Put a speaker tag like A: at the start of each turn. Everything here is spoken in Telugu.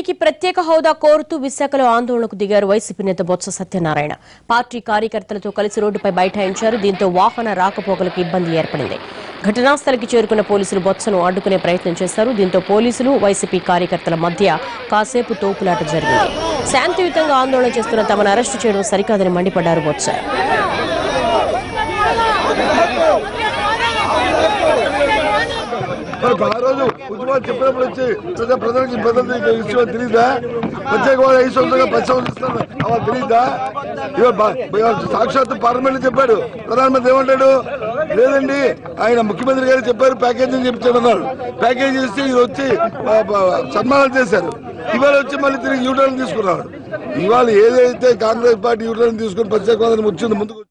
A: ఏపీకి ప్రత్యేక హోదా కోరుతూ విశాఖలో ఆందోళనకు దిగారు వైసీపీ నేత బొత్స సత్యనారాయణ. పార్టీ కార్యకర్తలతో కలిసి రోడ్డుపై బైఠాయించారు. దీంతో వాహన రాకపోకలకు ఇబ్బంది ఏర్పడింది. ఘటనాస్థలికి చేరుకున్న పోలీసులు బొత్సను అడ్డుకునే ప్రయత్నం చేశారు. దీంతో పోలీసులు వైసీపీ కార్యకర్తల మధ్య కాసేపు తోపులాట జరిగింది. శాంతియుతంగా ఆందోళన చేస్తున్న తమను అరెస్టు చేయడం సరికాదని మండిపడ్డారు బొత్స.
B: ఆ రోజు ఉద్యమాలు చెప్పినప్పుడు వచ్చి ప్రజలకు ఇబ్బంది విషయం తెలీదా? ప్రత్యేక 5 సంవత్సరాలుగా 10 సంవత్సరాలు అలా తెలీదా? సాక్షాత్ పార్లమెంట్ చెప్పాడు. ప్రధానమంత్రి ఏమంటాడు? లేదండి, ఆయన ముఖ్యమంత్రి గారు చెప్పారు ప్యాకేజ్ అని చెప్తామన్నారు. ప్యాకేజ్ ఇస్తే ఇది వచ్చి సన్మానాలు చేశారు. ఇవాళ వచ్చి మళ్ళీ తిరిగి యూటర్న్ తీసుకున్నాడు. ఇవాళ ఏదైతే కాంగ్రెస్ పార్టీ యూటర్న్ తీసుకుని ప్రత్యేక హోదాని వచ్చింది ముందుకు